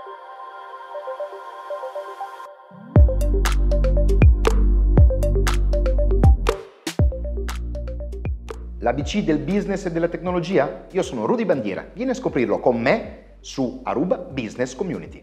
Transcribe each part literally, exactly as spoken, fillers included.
L'A B C del business e della tecnologia? Io sono Rudy Bandiera, vieni a scoprirlo con me su Aruba Business Community.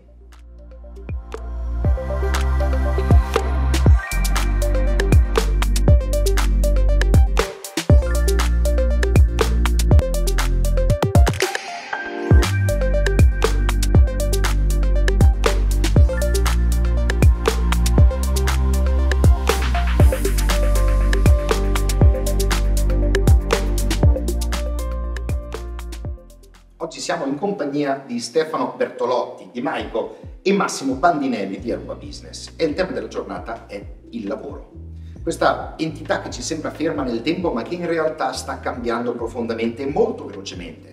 Oggi siamo in compagnia di Stefano Bertolotti, di Maico e Massimo Bandinelli di Aruba Business e il tema della giornata è il lavoro. Questa entità che ci sembra ferma nel tempo ma che in realtà sta cambiando profondamente e molto velocemente.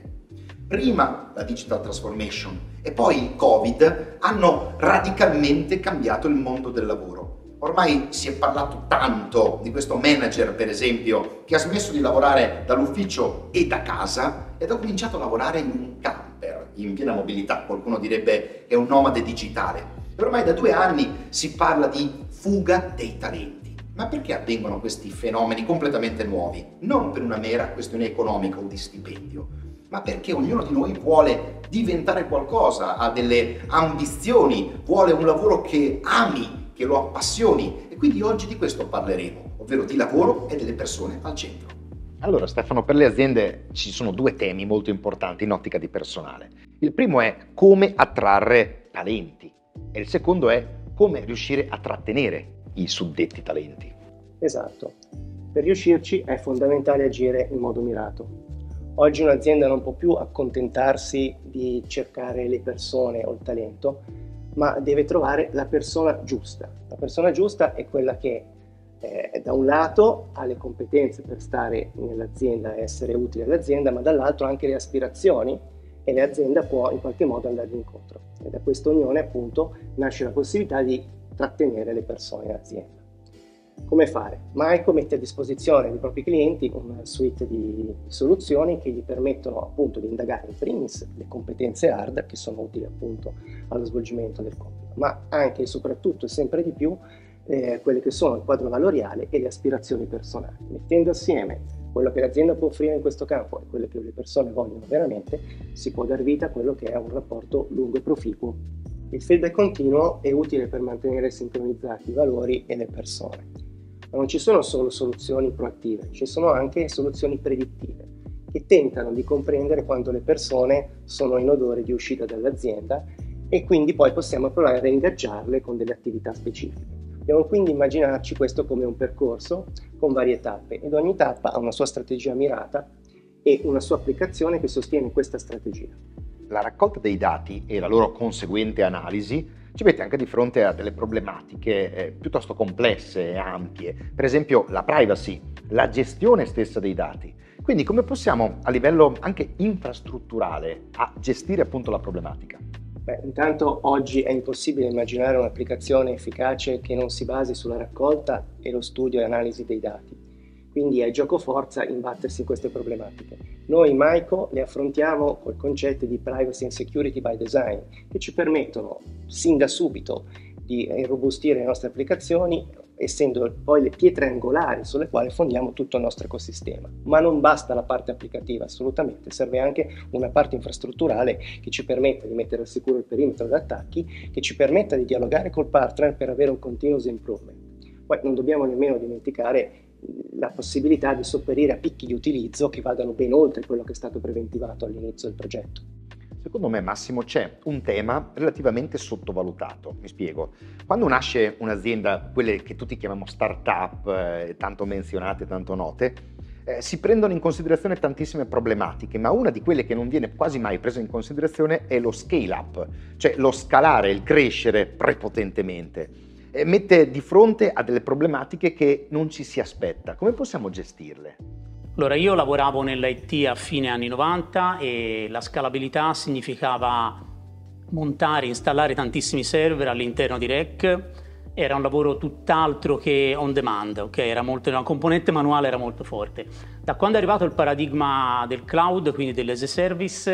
Prima la digital transformation e poi il Covid hanno radicalmente cambiato il mondo del lavoro. Ormai si è parlato tanto di questo manager, per esempio, che ha smesso di lavorare dall'ufficio e da casa ed ha cominciato a lavorare in un camper, in piena mobilità. Qualcuno direbbe che è un nomade digitale. E ormai da due anni si parla di fuga dei talenti. Ma perché avvengono questi fenomeni completamente nuovi? Non per una mera questione economica o di stipendio, ma perché ognuno di noi vuole diventare qualcosa, ha delle ambizioni, vuole un lavoro che ami, che lo appassioni, e quindi oggi di questo parleremo, ovvero di lavoro e delle persone al centro. Allora Stefano, per le aziende ci sono due temi molto importanti in ottica di personale. Il primo è come attrarre talenti e il secondo è come riuscire a trattenere i suddetti talenti. Esatto, per riuscirci è fondamentale agire in modo mirato. Oggi un'azienda non può più accontentarsi di cercare le persone o il talento, ma deve trovare la persona giusta. La persona giusta è quella che eh, da un lato ha le competenze per stare nell'azienda e essere utile all'azienda, ma dall'altro ha anche le aspirazioni e l'azienda può in qualche modo andargli incontro. E da questa unione appunto nasce la possibilità di trattenere le persone in azienda. Come fare? Maico mette a disposizione dei propri clienti una suite di soluzioni che gli permettono appunto di indagare in primis le competenze hard che sono utili appunto allo svolgimento del compito, ma anche e soprattutto e sempre di più eh, quelle che sono il quadro valoriale e le aspirazioni personali. Mettendo assieme quello che l'azienda può offrire in questo campo e quello che le persone vogliono veramente, si può dar vita a quello che è un rapporto lungo e proficuo. Il feedback continuo è utile per mantenere sincronizzati i valori e le persone. Ma non ci sono solo soluzioni proattive, ci sono anche soluzioni predittive che tentano di comprendere quando le persone sono in odore di uscita dall'azienda e quindi poi possiamo provare a ingaggiarle con delle attività specifiche. Dobbiamo quindi immaginarci questo come un percorso con varie tappe ed ogni tappa ha una sua strategia mirata e una sua applicazione che sostiene questa strategia. La raccolta dei dati e la loro conseguente analisi ci mette anche di fronte a delle problematiche eh, piuttosto complesse e ampie, per esempio la privacy, la gestione stessa dei dati. Quindi come possiamo a livello anche infrastrutturale a gestire appunto la problematica? Beh, intanto oggi è impossibile immaginare un'applicazione efficace che non si basi sulla raccolta e lo studio e analisi dei dati. Quindi è gioco forza imbattersi in queste problematiche. Noi in Maico le affrontiamo col concetto di privacy and security by design, che ci permettono sin da subito di irrobustire le nostre applicazioni, essendo poi le pietre angolari sulle quali fondiamo tutto il nostro ecosistema. Ma non basta la parte applicativa, assolutamente, serve anche una parte infrastrutturale che ci permetta di mettere al sicuro il perimetro da attacchi, che ci permetta di dialogare col partner per avere un continuous improvement. Poi non dobbiamo nemmeno dimenticare la possibilità di sopperire a picchi di utilizzo che vadano ben oltre quello che è stato preventivato all'inizio del progetto. Secondo me, Massimo, c'è un tema relativamente sottovalutato. Mi spiego. Quando nasce un'azienda, quelle che tutti chiamiamo start-up, eh, tanto menzionate, tanto note, eh, si prendono in considerazione tantissime problematiche, ma una di quelle che non viene quasi mai presa in considerazione è lo scale-up, cioè lo scalare, il crescere prepotentemente. E mette di fronte a delle problematiche che non ci si aspetta. Come possiamo gestirle? Allora, io lavoravo nell'I T a fine anni novanta e la scalabilità significava montare, installare tantissimi server all'interno di rack. Era un lavoro tutt'altro che on demand, ok? Era molto, la componente manuale era molto forte. Da quando è arrivato il paradigma del cloud, quindi delle as a service,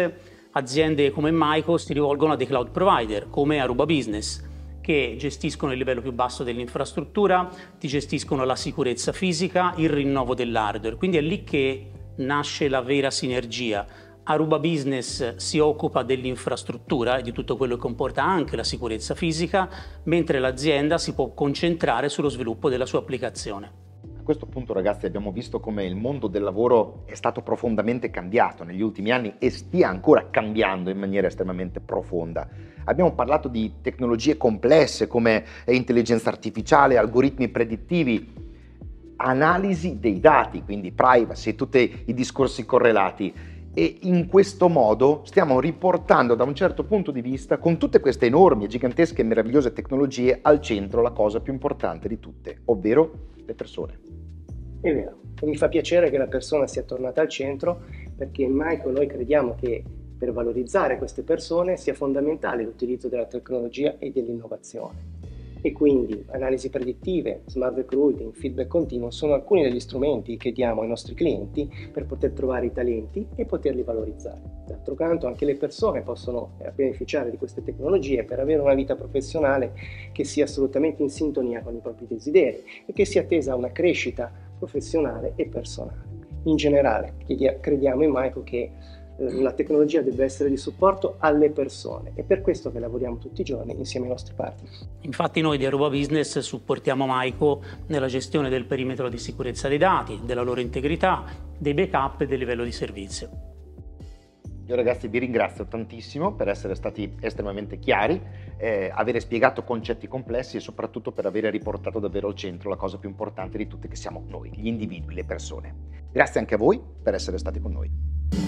aziende come Myco si rivolgono a dei cloud provider come Aruba Business, che gestiscono il livello più basso dell'infrastruttura, ti gestiscono la sicurezza fisica, il rinnovo dell'hardware. Quindi è lì che nasce la vera sinergia. Aruba Business si occupa dell'infrastruttura e di tutto quello che comporta anche la sicurezza fisica, mentre l'azienda si può concentrare sullo sviluppo della sua applicazione. A questo punto, ragazzi, abbiamo visto come il mondo del lavoro è stato profondamente cambiato negli ultimi anni e stia ancora cambiando in maniera estremamente profonda. Abbiamo parlato di tecnologie complesse come intelligenza artificiale, algoritmi predittivi, analisi dei dati, quindi privacy, tutti i discorsi correlati. E in questo modo stiamo riportando da un certo punto di vista, con tutte queste enormi, gigantesche e meravigliose tecnologie, al centro la cosa più importante di tutte, ovvero le persone. È vero, e mi fa piacere che la persona sia tornata al centro, perché in Myco noi crediamo che per valorizzare queste persone sia fondamentale l'utilizzo della tecnologia e dell'innovazione. E quindi analisi predittive, smart recruiting, feedback continuo sono alcuni degli strumenti che diamo ai nostri clienti per poter trovare i talenti e poterli valorizzare. D'altro canto anche le persone possono beneficiare di queste tecnologie per avere una vita professionale che sia assolutamente in sintonia con i propri desideri e che sia tesa a una crescita professionale e personale. In generale crediamo in Myco che la tecnologia deve essere di supporto alle persone, è per questo che lavoriamo tutti i giorni insieme ai nostri partner. Infatti noi di Aruba Business supportiamo Myco nella gestione del perimetro di sicurezza dei dati, della loro integrità, dei backup e del livello di servizio. Io, ragazzi, vi ringrazio tantissimo per essere stati estremamente chiari, eh, avere spiegato concetti complessi e soprattutto per aver riportato davvero al centro la cosa più importante di tutte, che siamo noi, gli individui, le persone. Grazie anche a voi per essere stati con noi.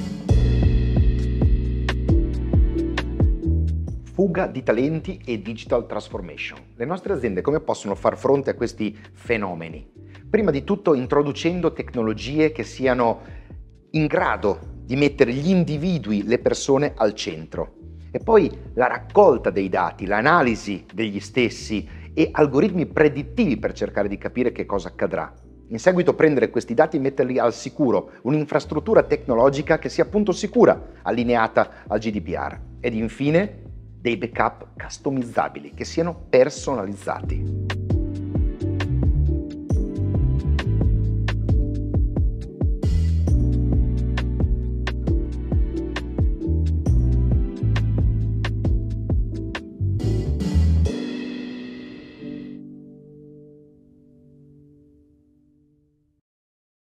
Fuga di talenti e digital transformation. Le nostre aziende come possono far fronte a questi fenomeni? Prima di tutto introducendo tecnologie che siano in grado di mettere gli individui, le persone al centro. E poi la raccolta dei dati, l'analisi degli stessi e algoritmi predittivi per cercare di capire che cosa accadrà. In seguito prendere questi dati e metterli al sicuro, un'infrastruttura tecnologica che sia appunto sicura, allineata al G D P R. Ed infine dei backup customizzabili che siano personalizzati.